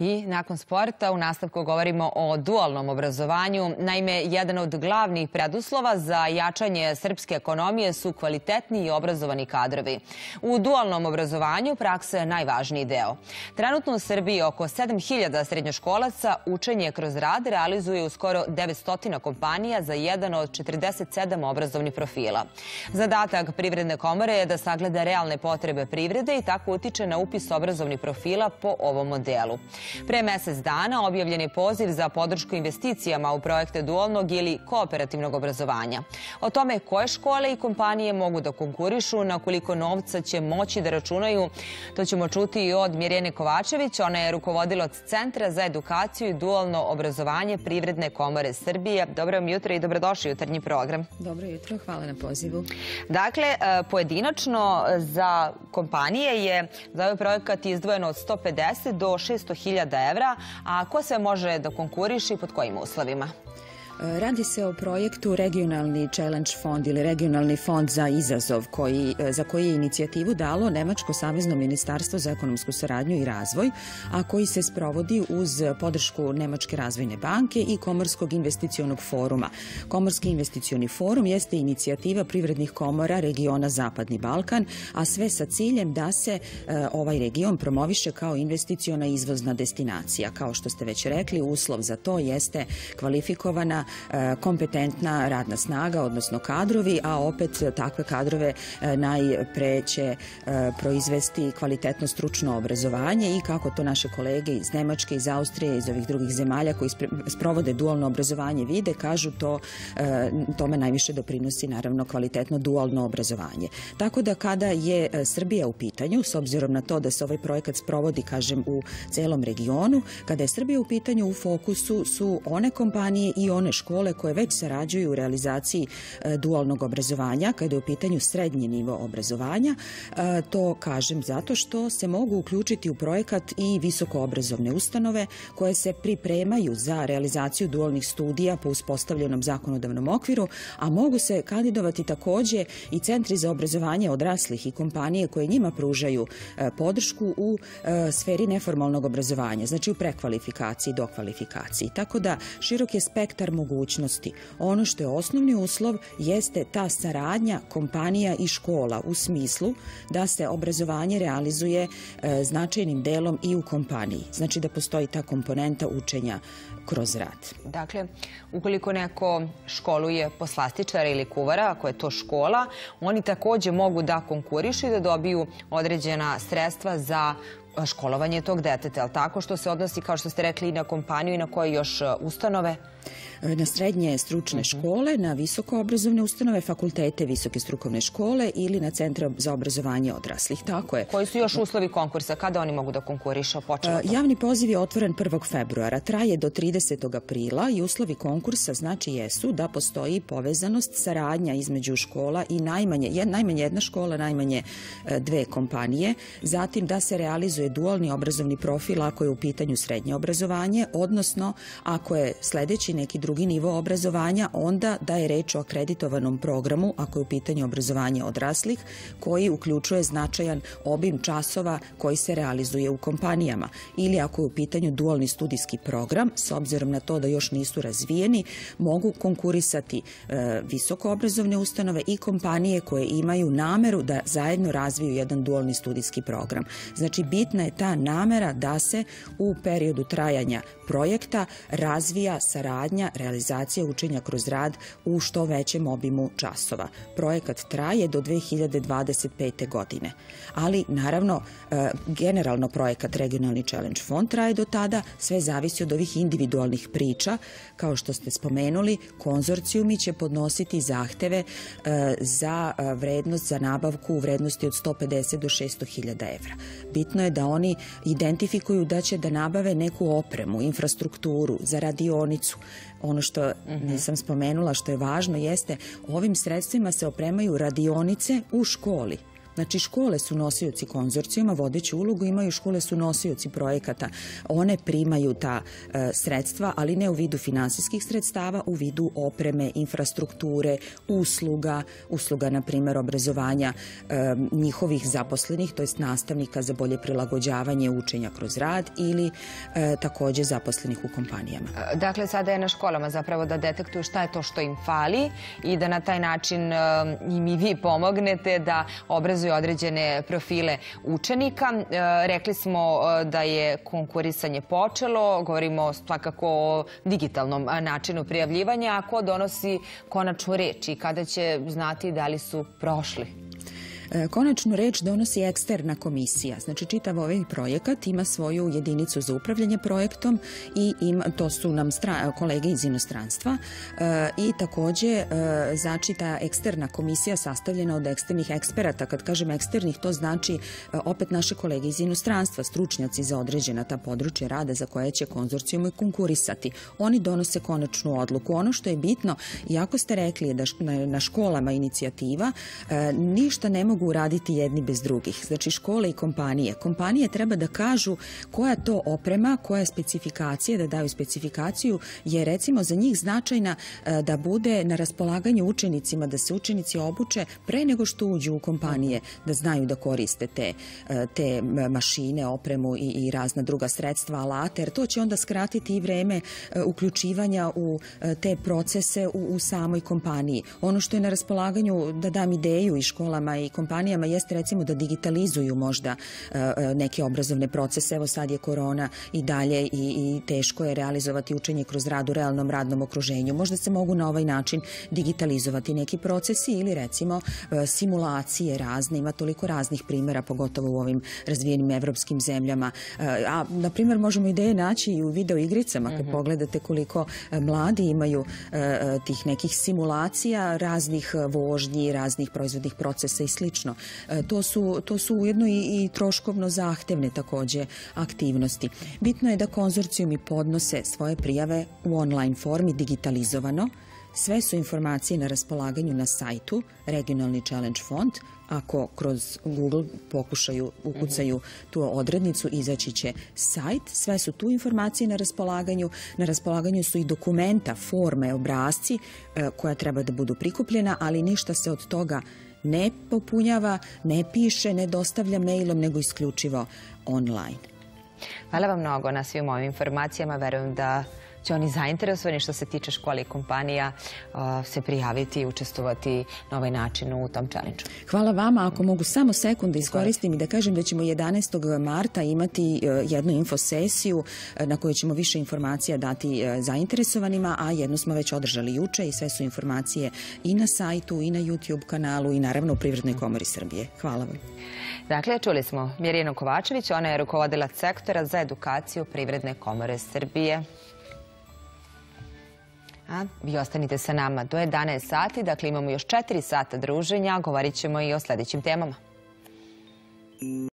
I nakon sporta u nastavku govorimo o dualnom obrazovanju. Naime, jedan od glavnih preduslova za jačanje srpske ekonomije su kvalitetni i obrazovani kadrovi. U dualnom obrazovanju praksa je najvažniji deo. Trenutno u Srbiji oko 7000 srednjoškolaca učenje kroz rad realizuje u skoro 900 kompanija za jedan od 47 obrazovnih profila. Zadatak Privredne komore je da sagleda realne potrebe privrede i tako utiče na upis obrazovnih profila po ovom modelu. Pre mesec dana objavljen je poziv za podršku investicijama u projekte dualnog ili kooperativnog obrazovanja. O tome koje škole i kompanije mogu da konkurišu, na koliko novca će moći da računaju, to ćemo čuti i od Mirjane Kovačević. Ona je rukovodilac Centra za edukaciju i dualno obrazovanje Privredne komore Srbije. Dobro vam jutro i dobrodošli u jutarnji program. Dobro jutro, hvala na pozivu. Dakle, pojedinačno za kompanije je za ovaj projekat izdvojeno od 150 do 600.000 evra, a ko sve može da konkuriši i pod kojim uslovima? Radi se o projektu Regionalni Challenge fond ili Regionalni fond za izazov za koji je inicijativu dalo Nemačko savezno ministarstvo za ekonomsku saradnju i razvoj, a koji se sprovodi uz podršku Nemačke razvojne banke i Komorskog investicionog foruma. Komorski investicioni forum jeste inicijativa privrednih komora regiona Zapadni Balkan, a sve sa ciljem da se ovaj region promoviše kao investiciona izvozna destinacija. Kao što ste već rekli, uslov za to jeste kvalifikovana kompetentna radna snaga, odnosno kadrovi, a opet takve kadrove najpre će proizvesti kvalitetno stručno obrazovanje i kako to naše kolege iz Nemačke, iz Austrije, iz ovih drugih zemalja koji sprovode dualno obrazovanje vide, kažu tome najviše doprinosi naravno kvalitetno dualno obrazovanje. Tako da kada je Srbija u pitanju, s obzirom na to da se ovaj projekat sprovodi, kažem, u celom regionu, kada je Srbija u pitanju, u fokusu su one kompanije i one škole koje već sarađuju u realizaciji dualnog obrazovanja, kada je u pitanju srednji nivo obrazovanja. To kažem zato što se mogu uključiti u projekat i visokoobrazovne ustanove koje se pripremaju za realizaciju dualnih studija po uspostavljenom zakonodavnom okviru, a mogu se kandidovati takođe i centri za obrazovanje odraslih i kompanije koje njima pružaju podršku u sferi neformalnog obrazovanja, znači u prekvalifikaciji i dokvalifikaciji. Tako da širok je spektar mogućnosti. Ono što je osnovni uslov jeste ta saradnja kompanija i škola u smislu da se obrazovanje realizuje značajnim delom i u kompaniji. Znači da postoji ta komponenta učenja kroz rad. Dakle, ukoliko neko školuje poslastičara ili kuvara, ako je to škola, oni takođe mogu da konkurišu i da dobiju određena sredstva za školovanje tog deteta, ali tako, što se odnosi, kao što ste rekli, i na kompaniju i na koje još ustanove? Na srednje stručne škole, na visokoobrazovne ustanove, fakultete, visoke strukovne škole ili na centre za obrazovanje odraslih. Tako je. Koji su još uslovi konkursa? Kada oni mogu da konkurišu? Javni poziv je otvoren 1. februara, traje do 30. aprila i uslovi konkursa znači jesu da postoji povezanost, saradnja između škola i najmanje jedna škola, najmanje dve kompanije, zatim da se realizuje dualni obrazovni profil ako je u pitanju srednje obrazovanje, odnosno ako je sledeći neki drugi nivo obrazovanja, onda da je reč o akreditovanom programu ako je u pitanju obrazovanje odraslih, koji uključuje značajan obim časova koji se realizuje u kompanijama. Ili ako je u pitanju dualni studijski program, s obzirom na to da još nisu razvijeni, mogu konkurisati visokoobrazovne ustanove i kompanije koje imaju nameru da zajedno razviju jedan dualni studijski program. Znači, bitna je ta namera da se u periodu trajanja projekta razvija saradnja, realizacija učenja kroz rad u što većem obimu časova. Projekat traje do 2025. godine. Ali, naravno, generalno projekat Regionalni Challenge fond traje do tada, sve zavisi od ovih individualnih priča. Kao što ste spomenuli, konzorcijumi će podnositi zahteve za vrednost, za nabavku u vrednosti od 150 do 600.000 evra. Bitno je da oni identifikuju da će da nabave neku opremu, infrastrukturu za radionicu. Ono što nisam spomenula, što je važno, jeste ovim sredstvima se opremaju radionice u školi. Znači, škole su nosioci konzorcijuma, vodeću ulogu imaju, škole su nosioci projekata. One primaju ta sredstva, ali ne u vidu finansijskih sredstava, u vidu opreme, infrastrukture, usluga, na primjer, obrazovanja njihovih zaposlenih, to jest nastavnika za bolje prilagođavanje učenja kroz rad ili također zaposlenih u kompanijama. Dakle, sada je na školama zapravo da detektuju šta je to što im fali i da na taj način im i vi pomognete da obrazuju određene profile učenika. Rekli smo da je konkurisanje počelo, govorimo svakako o digitalnom načinu prijavljivanja, a ko donosi konačnu reč i kada će znati da li su prošli? Konačnu reč donosi eksterna komisija. Znači, čitav ovaj projekat ima svoju jedinicu za upravljanje projektom i to su nam kolege iz inostranstva i također znači ta eksterna komisija sastavljena od eksternih eksperata. Kad kažem eksternih, to znači opet naše kolege iz inostranstva, stručnjaci za određena ta područja rada za koje će konzorcijum i konkurisati. Oni donose konačnu odluku. Ono što je bitno, iako ste rekli je da na školama inicijativa, ništa ne mogu uraditi jedni bez drugih. Znači, škole i kompanije. Kompanije treba da kažu koja to oprema, koja specifikacija, da daju specifikaciju, je recimo za njih značajna da bude na raspolaganju učenicima, da se učenici obuče pre nego što uđu u kompanije, da znaju da koriste te mašine, opremu i razna druga sredstva, alate, jer to će onda skratiti i vreme uključivanja u te procese u samoj kompaniji. Ono što je na raspolaganju, da dam ideju i školama i kompanijama, jeste recimo da digitalizuju možda neke obrazovne procese. Evo sad je korona i dalje i teško je realizovati učenje kroz rad u realnom radnom okruženju. Možda se mogu na ovaj način digitalizovati neki procesi ili recimo simulacije razne. Ima toliko raznih primjera, pogotovo u ovim razvijenim evropskim zemljama. A, na primjer, možemo ideje naći i u video igricama. Kad pogledate koliko mladi imaju tih nekih simulacija, raznih vožnji, raznih proizvodnih procesa i slično. To su ujedno i troškovno zahtevne također aktivnosti. Bitno je da konzorcijumi podnose svoje prijave u online formi digitalizovano. Sve su informacije na raspolaganju na sajtu Regionalni Challenge Fond. Ako kroz Google pokušaju, ukucaju tu odrednicu, izaći će sajt. Sve su tu informacije na raspolaganju. Na raspolaganju su i dokumenta, forme, obrasci koja treba da budu prikupljena, ali ništa se od toga ne popunjava, ne piše, ne dostavlja mailom, nego isključivo online. Hvala vam mnogo na svim ovim informacijama. Verujem da će oni zainteresovani što se tiče škola i kompanija se prijaviti i učestvovati na ovaj način u tom challenge-u. Hvala vama. Ako mogu samo sekundu iskoristim i da kažem da ćemo 11. marta imati jednu infosesiju na kojoj ćemo više informacija dati zainteresovanima, a jednu smo već održali juče i sve su informacije i na sajtu i na YouTube kanalu i naravno u Privrednoj komori Srbije. Hvala vam. Dakle, čuli smo Mirjanu Kovačević, ona je rukovodilac sektora za edukaciju Privredne komore Srbije. Vi ostanite sa nama do 11 sati, dakle imamo još 4 sata druženja, govorit ćemo i o sljedećim temama.